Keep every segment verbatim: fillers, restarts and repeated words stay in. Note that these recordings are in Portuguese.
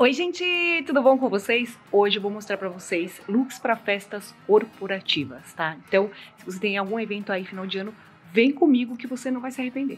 Oi gente, tudo bom com vocês? Hoje eu vou mostrar pra vocês looks para festas corporativas, tá? Então, se você tem algum evento aí final de ano, vem comigo que você não vai se arrepender.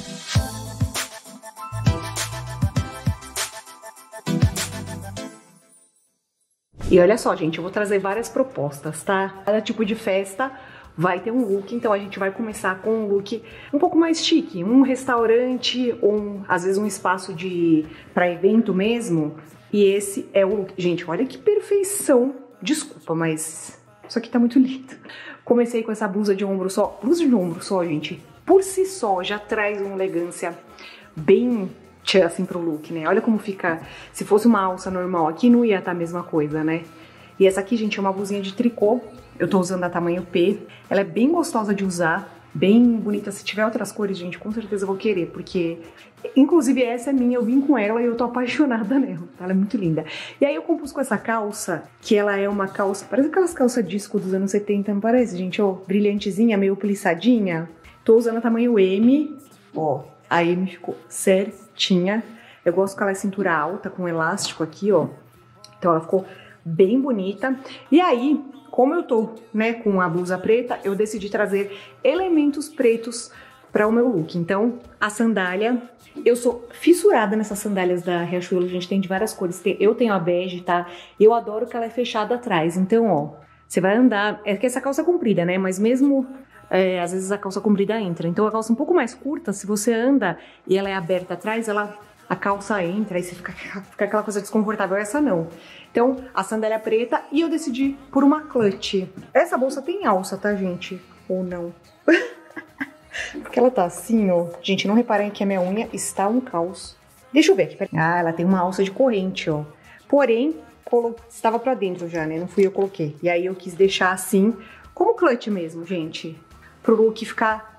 E olha só, gente, eu vou trazer várias propostas, tá? Cada tipo de festa vai ter um look, então a gente vai começar com um look um pouco mais chique, um restaurante ou um, às vezes um espaço de para evento mesmo. E esse é o look. Gente, olha que perfeição. Desculpa, mas isso aqui tá muito lindo. Comecei com essa blusa de ombro só. Blusa de ombro só, gente, por si só já traz uma elegância bem tchan, assim pro look, né? Olha como fica. Se fosse uma alça normal aqui, não ia estar a mesma coisa, né? E essa aqui, gente, é uma blusinha de tricô. Eu tô usando a tamanho P. Ela é bem gostosa de usar, bem bonita. Se tiver outras cores, gente, com certeza eu vou querer, porque inclusive essa é minha, eu vim com ela e eu tô apaixonada nela. Ela é muito linda. E aí eu compus com essa calça, que ela é uma calça, parece aquelas calças disco dos anos setenta, não parece, gente? Ó, brilhantezinha, meio plissadinha. Tô usando a tamanho M, ó, a M ficou certinha. Eu gosto que ela é cintura alta, com elástico aqui, ó. Então ela ficou bem bonita. E aí, como eu tô, né, com a blusa preta, eu decidi trazer elementos pretos para o meu look. Então, a sandália, eu sou fissurada nessas sandálias da Riachuelo, a gente tem de várias cores. Eu tenho a bege, tá? Eu adoro que ela é fechada atrás. Então, ó, você vai andar, é que essa calça é comprida, né? Mas mesmo, é, às vezes a calça comprida entra. Então, a calça um pouco mais curta, se você anda e ela é aberta atrás, ela... a calça entra e você fica, fica aquela coisa desconfortável. Essa não. Então, a sandália preta e eu decidi por uma clutch. Essa bolsa tem alça, tá, gente? Ou não? Porque ela tá assim, ó. Gente, não reparem que a minha unha está um caos. Deixa eu ver aqui. Ah, ela tem uma alça de corrente, ó. Porém, colo... estava pra dentro já, né? Não fui eu que coloquei. E aí eu quis deixar assim, como clutch mesmo, gente. Pro look ficar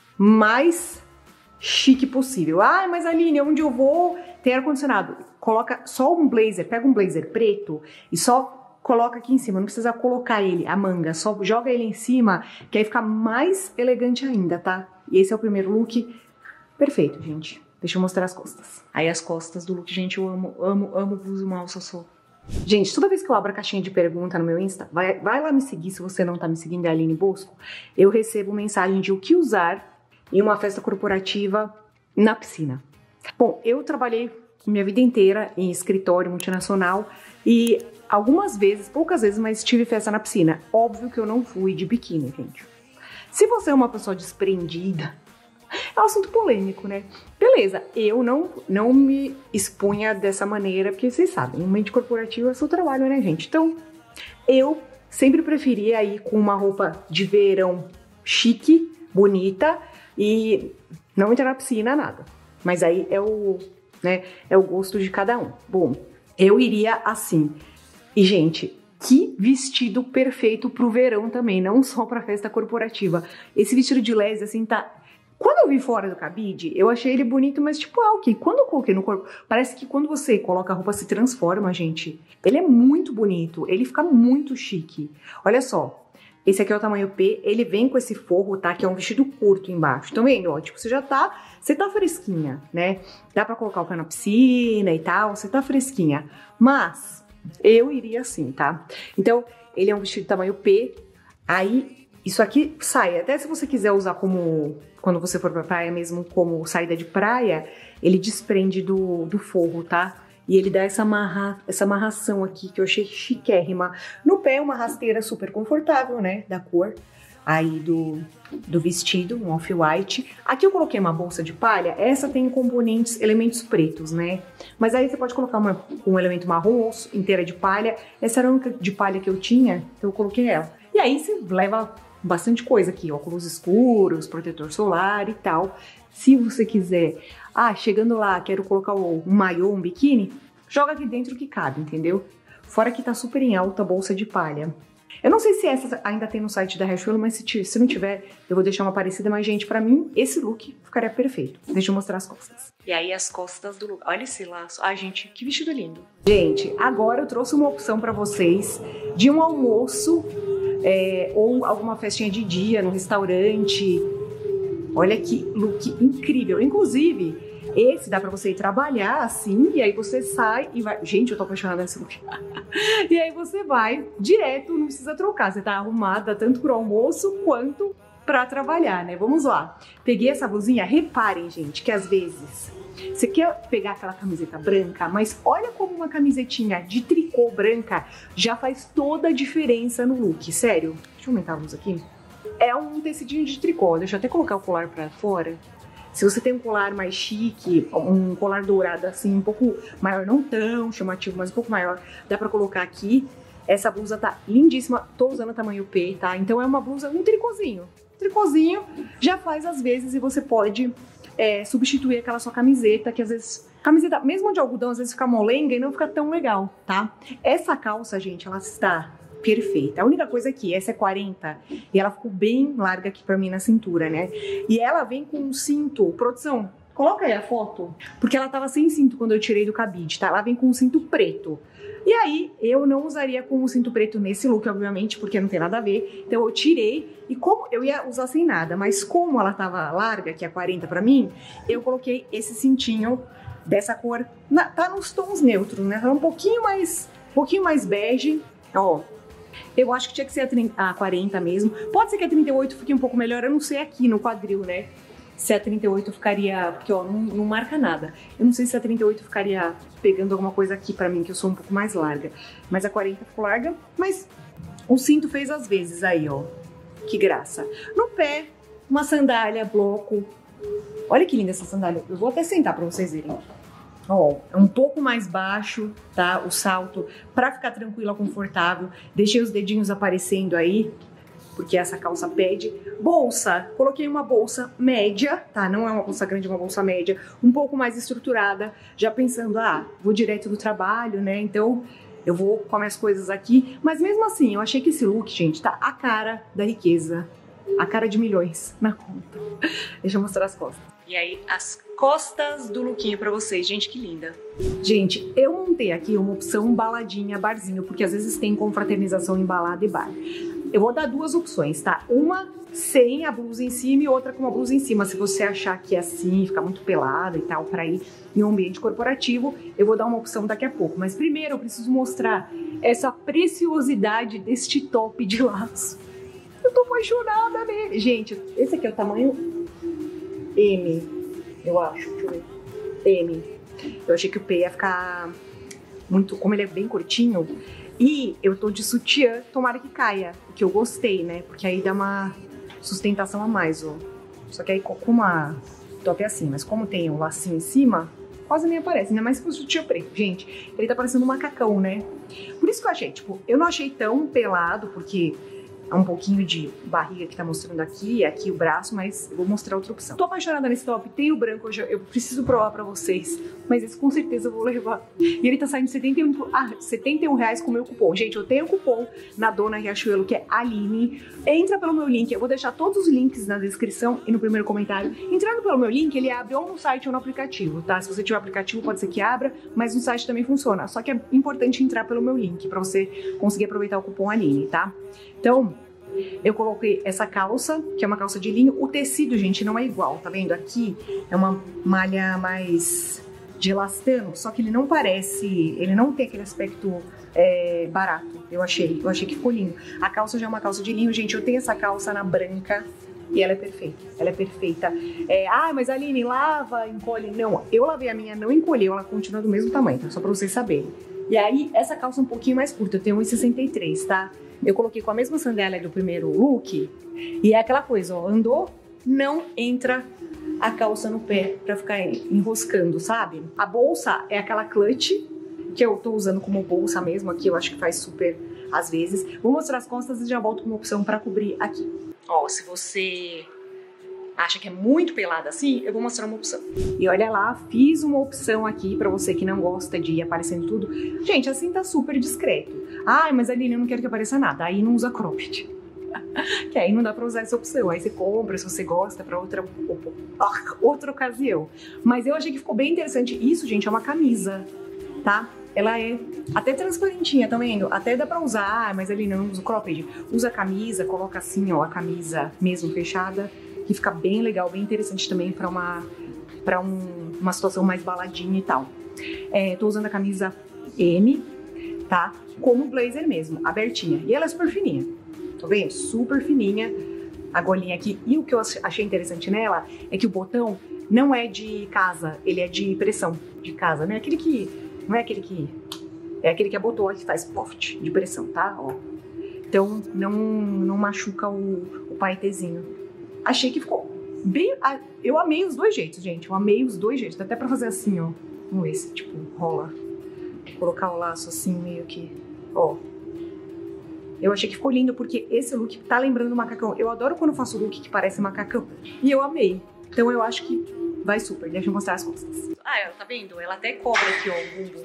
mais chique possível. Ah, mas Aline, onde eu vou ter ar-condicionado? Coloca só um blazer, pega um blazer preto e só coloca aqui em cima, não precisa colocar ele, a manga, só joga ele em cima, que aí fica mais elegante ainda, tá? E esse é o primeiro look perfeito, gente. Deixa eu mostrar as costas. Aí as costas do look, gente, eu amo, amo, amo blusa uma alça só. Gente, toda vez que eu abro a caixinha de pergunta no meu Insta, vai, vai lá me seguir, se você não tá me seguindo, é a Aline Bosco, eu recebo mensagem de o que usar em uma festa corporativa na piscina. Bom, eu trabalhei minha vida inteira em escritório multinacional e algumas vezes, poucas vezes, mas tive festa na piscina. Óbvio que eu não fui de biquíni, gente. Se você é uma pessoa desprendida, é um assunto polêmico, né? Beleza, eu não, não me expunha dessa maneira, porque vocês sabem, no ambiente corporativo é seu trabalho, né, gente? Então, eu sempre preferia ir com uma roupa de verão chique, bonita, e não entrar na piscina, nada. Mas aí é o, né, é o gosto de cada um. Bom, eu iria assim. E, gente, que vestido perfeito pro verão também, não só pra festa corporativa. Esse vestido de lese, assim, tá... Quando eu vi fora do cabide, eu achei ele bonito, mas tipo, ah, ok. Quando eu coloquei no corpo, parece que quando você coloca a roupa se transforma, gente. Ele é muito bonito, ele fica muito chique. Olha só. Esse aqui é o tamanho P, ele vem com esse forro, tá? Que é um vestido curto embaixo. Então, vendo, ó, tipo, você já tá... Você tá fresquinha, né? Dá pra colocar o pé na piscina e tal, você tá fresquinha. Mas, eu iria assim, tá? Então, ele é um vestido tamanho P. Aí, isso aqui sai. Até se você quiser usar como... Quando você for pra praia mesmo, como saída de praia, ele desprende do, do forro, tá? E ele dá essa, amarra, essa amarração aqui, que eu achei chiquérrima. No pé, uma rasteira super confortável, né? Da cor aí do, do vestido, um off-white. Aqui eu coloquei uma bolsa de palha. Essa tem componentes, elementos pretos, né? Mas aí você pode colocar uma, um elemento marrom, inteira de palha. Essa era a única de palha que eu tinha, então eu coloquei ela. E aí você leva bastante coisa aqui, óculos escuros, protetor solar e tal. Se você quiser... Ah, chegando lá, quero colocar um maiô, um biquíni, joga aqui dentro que cabe, entendeu? Fora que tá super em alta a bolsa de palha. Eu não sei se essa ainda tem no site da Riachuelo, mas se, se não tiver, eu vou deixar uma parecida. Mas, gente, pra mim, esse look ficaria perfeito. Deixa eu mostrar as costas. E aí, as costas do look. Olha esse laço. Ai, gente, que vestido lindo. Gente, agora eu trouxe uma opção pra vocês de um almoço é, ou alguma festinha de dia no restaurante. Olha que look incrível. Inclusive, Esse dá pra você ir trabalhar assim, e aí você sai e vai... Gente, eu tô apaixonada nesse look. E aí você vai direto, não precisa trocar. Você tá arrumada tanto pro almoço quanto pra trabalhar, né? Vamos lá. Peguei essa blusinha. Reparem, gente, que às vezes você quer pegar aquela camiseta branca, mas olha como uma camisetinha de tricô branca já faz toda a diferença no look. Sério. Deixa eu aumentar a luz aqui. É um tecidinho de tricô. Deixa eu até colocar o colar pra fora. Se você tem um colar mais chique, um colar dourado assim, um pouco maior, não tão chamativo, mas um pouco maior, dá pra colocar aqui. Essa blusa tá lindíssima, tô usando tamanho P, tá? Então é uma blusa, um tricôzinho. Tricôzinho já faz às vezes e você pode é, substituir aquela sua camiseta, que às vezes... Camiseta, mesmo de algodão, às vezes fica molenga e não fica tão legal, tá? Essa calça, gente, ela está... perfeita. A única coisa é que essa é quarenta e ela ficou bem larga aqui pra mim na cintura, né? E ela vem com um cinto, produção, coloca aí a foto, porque ela tava sem cinto quando eu tirei do cabide, tá? Ela vem com um cinto preto. E aí, eu não usaria com um cinto preto nesse look, obviamente, porque não tem nada a ver. Então eu tirei e como eu ia usar sem nada, mas como ela tava larga, que é quarenta pra mim, eu coloquei esse cintinho dessa cor, na, tá nos tons neutros, né? Tá um pouquinho mais, um pouquinho mais bege, ó. Eu acho que tinha que ser a, trinta, a quarenta mesmo. Pode ser que a trinta e oito fique um pouco melhor. Eu não sei aqui no quadril, né? Se a trinta e oito ficaria... Porque, ó, não, não marca nada. Eu não sei se a trinta e oito ficaria pegando alguma coisa aqui pra mim, que eu sou um pouco mais larga. Mas a quarenta ficou larga. Mas o cinto fez às vezes aí, ó. Que graça. No pé, uma sandália, bloco. Olha que linda essa sandália. Eu vou até sentar pra vocês verem. Ó, é um pouco mais baixo, tá? O salto, pra ficar tranquila, confortável. Deixei os dedinhos aparecendo aí, porque essa calça pede. Bolsa, coloquei uma bolsa média, tá? Não é uma bolsa grande, é uma bolsa média, um pouco mais estruturada, já pensando, ah, vou direto do trabalho, né? Então, eu vou com as minhas coisas aqui. Mas mesmo assim, eu achei que esse look, gente, tá a cara da riqueza. A cara de milhões na conta. Deixa eu mostrar as costas. E aí, as costas do lookinho pra vocês. Gente, que linda. Gente, eu montei aqui uma opção baladinha, barzinho, porque às vezes tem confraternização em balada e bar. Eu vou dar duas opções, tá? Uma sem a blusa em cima e outra com a blusa em cima. Se você achar que é assim, fica muito pelada e tal, pra ir em um ambiente corporativo, eu vou dar uma opção daqui a pouco. Mas primeiro eu preciso mostrar essa preciosidade deste top de laço. Eu tô apaixonada nele. Gente, esse aqui é o tamanho M, eu acho. Deixa eu ver. M. Eu achei que o P ia ficar muito... Como ele é bem curtinho. E eu tô de sutiã, tomara que caia. Que eu gostei, né? Porque aí dá uma sustentação a mais, ó. Só que aí com uma... Top é assim, mas como tem um lacinho em cima, quase nem aparece. Ainda mais se for sutiã preto. Gente, ele tá parecendo um macacão, né? Por isso que eu achei, tipo... Eu não achei tão pelado, porque... É um pouquinho de barriga que tá mostrando aqui, aqui o braço, mas eu vou mostrar outra opção. Tô apaixonada nesse top, tem o branco, eu, eu preciso provar pra vocês, mas esse com certeza eu vou levar. E ele tá saindo setenta e um, ah, setenta e um reais com o meu cupom. Gente, eu tenho cupom na Dona Riachuelo, que é Aline. Entra pelo meu link, eu vou deixar todos os links na descrição e no primeiro comentário. Entrando pelo meu link, ele abre ou no site ou no aplicativo, tá? Se você tiver aplicativo, pode ser que abra, mas no site também funciona. Só que é importante entrar pelo meu link, pra você conseguir aproveitar o cupom Aline, tá? Então... Eu coloquei essa calça, que é uma calça de linho. O tecido, gente, não é igual, tá vendo? Aqui é uma malha mais de elastano, só que ele não parece, ele não tem aquele aspecto é, barato, eu achei. Eu achei que ficou lindo. A calça já é uma calça de linho, gente. Eu tenho essa calça na branca e ela é perfeita. Ela é perfeita. É, ah, mas Aline, lava, encolhe. Não, eu lavei a minha, não encolheu, ela continua do mesmo tamanho, tá? Só pra vocês saberem. E aí, essa calça é um pouquinho mais curta, eu tenho um e sessenta e três, tá? Eu coloquei com a mesma sandália do primeiro look. E é aquela coisa, ó. Andou, não entra a calça no pé pra ficar enroscando, sabe? A bolsa é aquela clutch, que eu tô usando como bolsa mesmo aqui. Eu acho que faz super às vezes. Vou mostrar as costas e já volto com uma opção pra cobrir aqui. Ó, se você acha que é muito pelada assim, eu vou mostrar uma opção. E olha lá, fiz uma opção aqui pra você que não gosta de ir aparecendo tudo. Gente, assim tá super discreto. Ai, mas Aline, eu não quero que apareça nada. Aí não usa cropped. Que aí não dá pra usar essa opção. Aí você compra, se você gosta, pra outra, outra ocasião. Mas eu achei que ficou bem interessante. Isso, gente, é uma camisa, tá? Ela é até transparentinha, tá vendo? Até dá pra usar. Ah, mas Aline, eu não uso cropped. Usa a camisa, coloca assim, ó, a camisa mesmo fechada. Que fica bem legal, bem interessante também pra uma pra um, uma situação mais baladinha e tal. É, tô usando a camisa M, tá? Como blazer mesmo, abertinha. E ela é super fininha, tá vendo? Super fininha, a golinha aqui. E o que eu achei interessante nela é que o botão não é de casa, ele é de pressão de casa, né? Aquele que, não é aquele que, é aquele que abotou, que faz poft de pressão, tá? Ó. Então não, não machuca o, o paetezinho. Achei que ficou bem, eu amei os dois jeitos, gente, eu amei os dois jeitos, dá até pra fazer assim, ó, com esse, tipo, rola. Colocar o laço assim, meio que, ó. Eu achei que ficou lindo, porque esse look tá lembrando macacão. Eu adoro quando eu faço look que parece macacão. E eu amei. Então eu acho que vai super. Deixa eu mostrar as costas. Ah, tá vendo? Ela até cobra aqui, ó, o bumbum.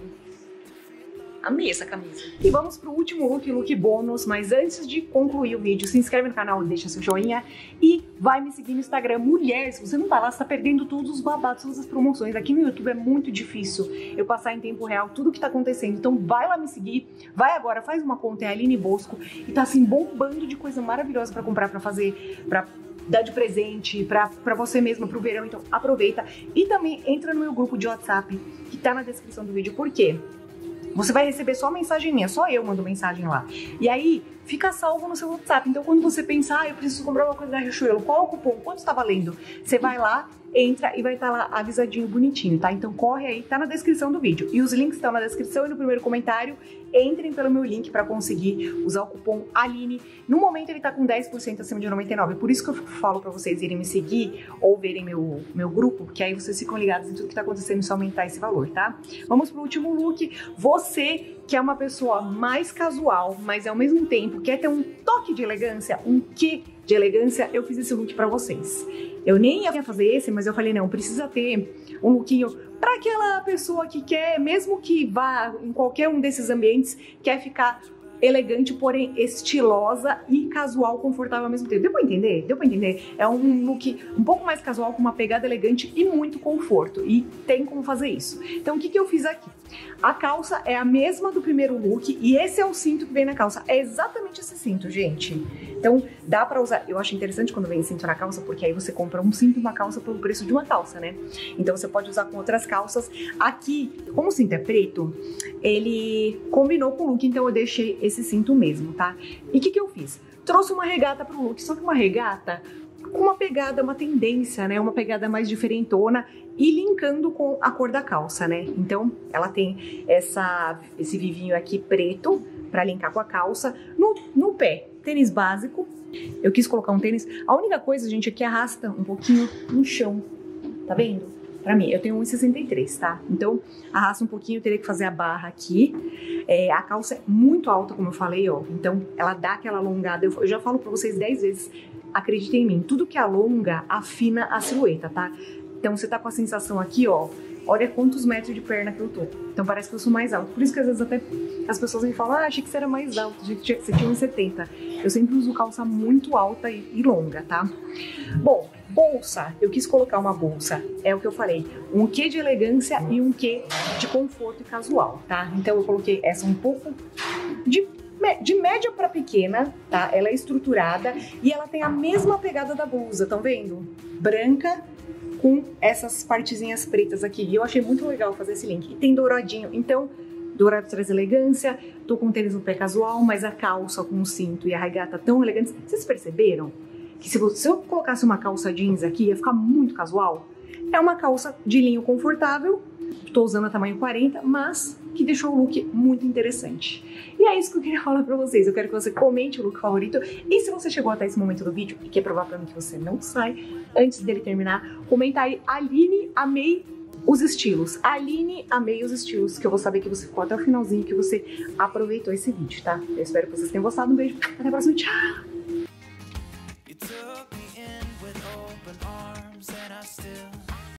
Amei essa camisa. E vamos pro último look, look bônus. Mas antes de concluir o vídeo, se inscreve no canal, deixa seu joinha e vai me seguir no Instagram. Mulher, se você não tá lá, você tá perdendo todos os babados, todas as promoções. Aqui no YouTube é muito difícil eu passar em tempo real tudo que tá acontecendo. Então vai lá me seguir, vai agora, faz uma conta, é Aline Bosco. E tá assim, bombando de coisa maravilhosa pra comprar, pra fazer, pra dar de presente, pra, pra você mesma, pro verão. Então aproveita. E também entra no meu grupo de WhatsApp, que tá na descrição do vídeo. Por quê? Você vai receber só mensagem minha, só eu mando mensagem lá. E aí, fica salvo no seu WhatsApp. Então, quando você pensar, ah, eu preciso comprar uma coisa da Riachuelo, qual é o cupom? Quanto está valendo? Você vai lá, entra e vai estar lá avisadinho, bonitinho, tá? Então, corre aí, tá na descrição do vídeo. E os links estão na descrição e no primeiro comentário. Entrem pelo meu link para conseguir usar o cupom Aline. No momento, ele tá com dez por cento acima de noventa e nove. Por isso que eu falo para vocês irem me seguir ou verem meu, meu grupo, que aí vocês ficam ligados em tudo que tá acontecendo se aumentar esse valor, tá? Vamos pro último look. Você que é uma pessoa mais casual, mas ao mesmo tempo quer ter um toque de elegância, um quê de elegância, eu fiz esse look pra vocês. Eu nem ia fazer esse, mas eu falei, não, precisa ter um lookinho pra aquela pessoa que quer, mesmo que vá em qualquer um desses ambientes, quer ficar elegante, porém estilosa e casual, confortável ao mesmo tempo. Deu pra entender? Deu pra entender? É um look um pouco mais casual, com uma pegada elegante e muito conforto. E tem como fazer isso. Então, o que que eu fiz aqui? A calça é a mesma do primeiro look e esse é o cinto que vem na calça. É exatamente esse cinto, gente. Então, dá pra usar... Eu acho interessante quando vem cinto na calça, porque aí você compra um cinto e uma calça pelo preço de uma calça, né? Então, você pode usar com outras calças. Aqui, como o cinto é preto, ele combinou com o look, então eu deixei esse cinto mesmo, tá? E o que que eu fiz? Trouxe uma regata pro look, só que uma regata com uma pegada, uma tendência, né? Uma pegada mais diferentona e linkando com a cor da calça, né? Então, ela tem essa, esse vivinho aqui preto pra linkar com a calça. No, no pé, tênis básico. Eu quis colocar um tênis. A única coisa, gente, é que arrasta um pouquinho no chão. Tá vendo? Pra mim, eu tenho um e sessenta e três, tá? Então, arrasta um pouquinho, eu teria que fazer a barra aqui. É, a calça é muito alta, como eu falei, ó. Então, ela dá aquela alongada. Eu, eu já falo pra vocês dez vezes, acreditem em mim. Tudo que alonga, afina a silhueta, tá? Então, você tá com a sensação aqui, ó. Olha quantos metros de perna que eu tô. Então, parece que eu sou mais alta. Por isso que, às vezes, até as pessoas me falam, ah, achei que você era mais alto, achei que você tinha um e setenta. Eu sempre uso calça muito alta e, e longa, tá? Bom, bolsa. Eu quis colocar uma bolsa. É o que eu falei. Um quê de elegância e um quê de conforto e casual, tá? Então, eu coloquei essa um pouco de... de média para pequena, tá? Ela é estruturada e ela tem a mesma pegada da blusa, estão vendo? Branca com essas partezinhas pretas aqui. E eu achei muito legal fazer esse link. E tem douradinho, então dourado traz elegância. Tô com um tênis no pé casual, mas a calça com o cinto e a regata tão elegantes. Vocês perceberam que se, você, se eu colocasse uma calça jeans aqui, ia ficar muito casual? É uma calça de linho confortável. Tô usando a tamanho quarenta, mas que deixou o look muito interessante. E é isso que eu queria falar pra vocês. Eu quero que você comente o look favorito. E se você chegou até esse momento do vídeo e quer provar pra mim que você não sai antes dele terminar, comenta aí, Aline, amei os estilos. Aline, amei os estilos, que eu vou saber que você ficou até o finalzinho, que você aproveitou esse vídeo, tá? Eu espero que vocês tenham gostado. Um beijo, até a próxima, tchau!